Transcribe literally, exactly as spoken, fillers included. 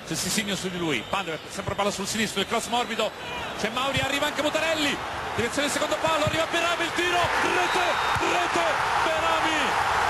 c'è Sisinio su di lui, Pandev, sempre palla sul sinistro, il cross morbido, c'è Mauri, arriva anche Mutarelli, direzione del secondo palo, arriva Berami, il tiro, rete, rete, Berami,